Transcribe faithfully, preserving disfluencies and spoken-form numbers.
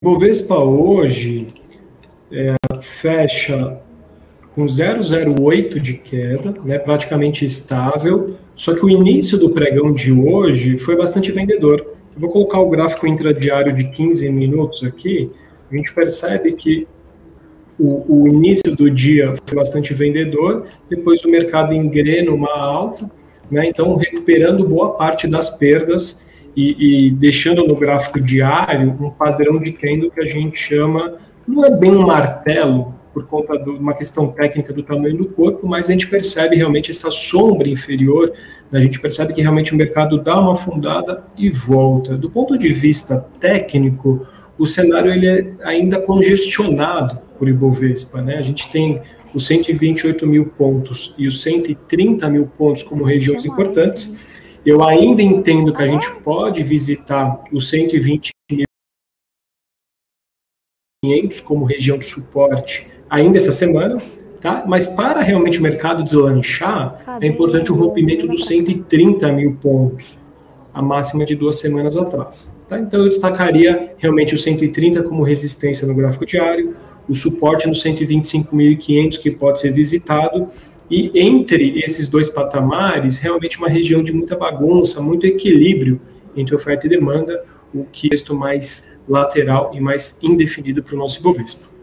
Bovespa hoje é, fecha com zero vírgula zero oito de queda, né, praticamente estável, só que o início do pregão de hoje foi bastante vendedor. Eu vou colocar o gráfico intradiário de quinze minutos aqui, a gente percebe que o, o início do dia foi bastante vendedor, depois o mercado engrena uma alta, né, então recuperando boa parte das perdas e, e deixando no gráfico diário um padrão de candle que a gente chama, não é bem um martelo, por conta de uma questão técnica do tamanho do corpo, mas a gente percebe realmente essa sombra inferior, né? A gente percebe que realmente o mercado dá uma afundada e volta. Do ponto de vista técnico, o cenário ele é ainda congestionado por Ibovespa, né? A gente tem os cento e vinte e oito mil pontos e os cento e trinta mil pontos como regiões importantes. Eu ainda entendo que a gente pode visitar os cento e vinte mil e quinhentos como região de suporte ainda essa semana, tá? Mas para realmente o mercado deslanchar, é importante o rompimento dos cento e trinta mil pontos, a máxima de duas semanas atrás. Tá? Então eu destacaria realmente o cento e trinta como resistência no gráfico diário, o suporte no cento e vinte e cinco mil e quinhentos que pode ser visitado, e entre esses dois patamares, realmente uma região de muita bagunça, muito equilíbrio entre oferta e demanda, o que é mais lateral e mais indefinido para o nosso Ibovespa.